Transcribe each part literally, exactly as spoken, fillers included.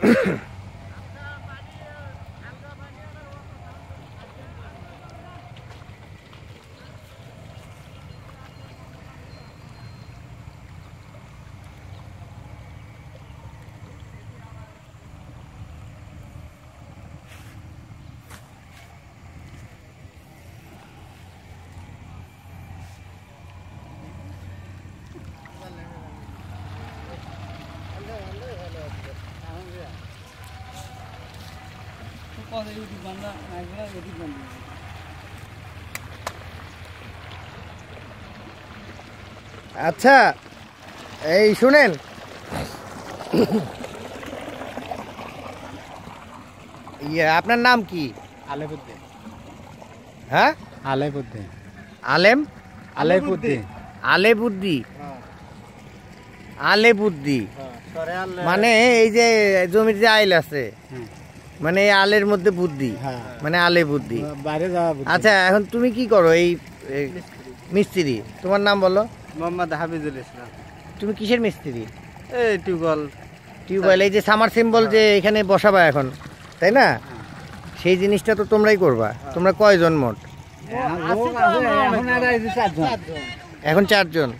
আচ্ছা এই শুনেন, ইয়ে আপনার নাম কি? আলেপুদ্দিন। হ্যাঁ, আলেপুদ্দিন। আলেম আলেপুদ্দিন। আলেবুদ্দি আলেবুদ্দি মানে এই যে জমির যে আইল আছে, মানে এই আলের মধ্যে বুদ্ধি, মানে আলে বুদ্ধি। আচ্ছা এখন তুমি কি করো? এই মিস্ত্রি। তোমার নাম বলো? মোহাম্মদ হাফিজুল ইসলাম। তুমি কিসের মিস্ত্রি? এই টিউবওয়েল। টিউবওয়েল, এই যে সামার সিম্বল যে এখানে বসাবা এখন, তাই না? সেই জিনিসটা তো তোমরাই করবা। তোমরা কয়জন মোট? এখন চারজন।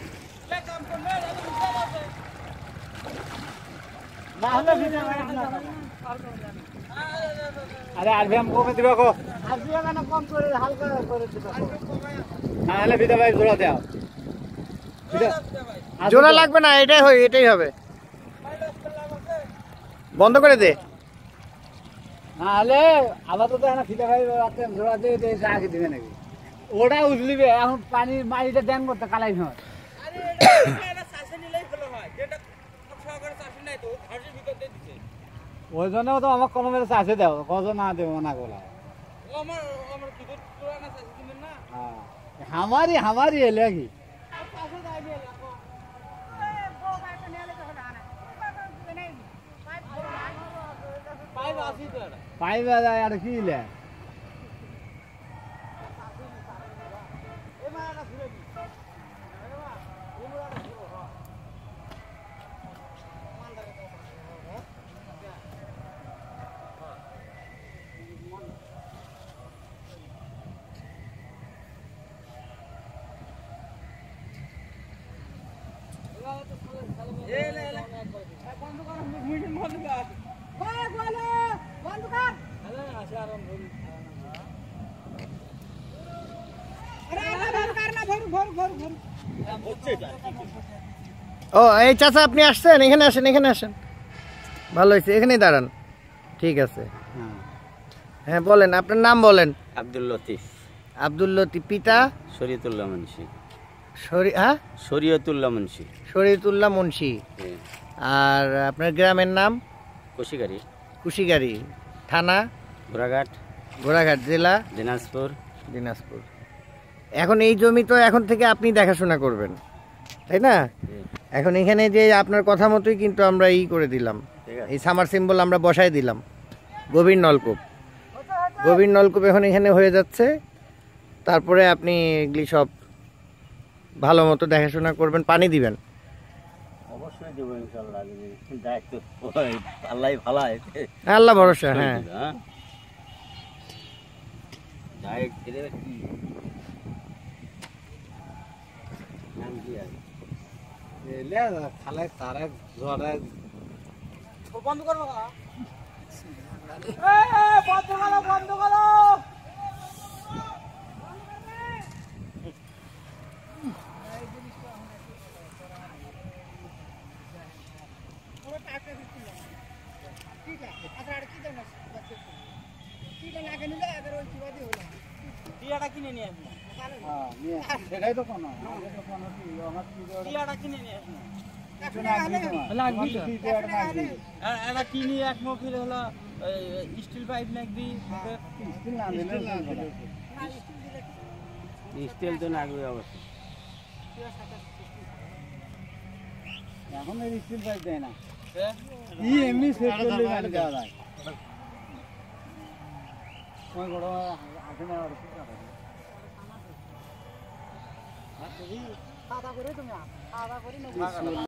আরে আর আমি কমে দিবা কো? আর দিয়া কেন কম করে হালকা করে দিবা কো? না হলে বিদা ভাই জোড়া দাও। জোড়া লাগবে না, এটাই হয়, এটাই হবে। বন্ধ করে দে। না হলে আপাতত এখানে ফিদা ভাই রাতে জোড়া দিয়ে দিয়ে আগে দিবে নাকি? ওটা উজলিবে এখন পানি মাটিটা দেন করতে কালাই হয়। আরে এটা চাষে নিলেই ভালো হয়। যেটা সরকার চাষে নাই তো ঘাসের ভিতর দিয়ে দিছে। ওই জন্য তো আমার কোনো মেরে চাষে দাও, কত না দেব না গোলা। আমার আমার ভিতর পুরানা চাষে দিবেন না? হ্যাঁ আমারই আমারই এলে কি চাষে যাই দিয়ে লাগো। এ গো বাইতে নিলে তো হলো না। পাইপ পাইপ আসি তো এটা পাইপ আর কি লে ও এই চাচা আপনি আসছেন? এখানে আসেন, এখানে আসেন। ভালো হয়েছে, এখানেই দাঁড়ান। ঠিক আছে, হ্যাঁ বলেন, আপনার নাম বলেন। আব্দুল লতিফ। আব্দুল লতিফ। পিতা? শরীয়তুল্লাহ মুন্সি। হ্যাঁ, শরীয়তুল্লাহ মুন্সি। শরীয়তুল্লাহ মুন্সি। আর আপনার গ্রামের নাম? কুশিগাড়ি। কুশিগাড়ি। থানা? ঘোড়াঘাট। ঘোড়াঘাট। জেলা? দিনাজপুর। দিনাজপুর। এখন এই জমি তো এখন থেকে আপনি দেখাশোনা করবেন, তাই না? এখন এখানে যে আপনার কথা মতোই কিন্তু আমরা ই করে দিলাম, এই সামার সিম্বল আমরা বসাই দিলাম। গভীর নলকূপ, গভীর নলকূপ এখন এখানে হয়ে যাচ্ছে। তারপরে আপনি এগুলি সব ভালো মতো দেখাশোনা করবেন, পানি দিবেন। অবশ্যই দেবো ইনশাআল্লাহ। দায়িত্ব আল্লাহ ভালাই, আল্লাহ ভরসা। হ্যাঁ খালাই তারা জ্বরে বন্ধ করবো, বন্ধ করো বন্ধ করো। কিনে নিয়ে আসবো, সেটাই তো কোনো কিনে নিয়ে আসবো। কিনি এক মফিল হলো স্টিল পাইপ নাকবি, স্টিল তো লাগবে অবশ্যই। এখন স্টিল পাইপ দেয় না, এমনি সেট করলে দেওয়া যায়। খাওয়া করে তুমি খাওয়া করে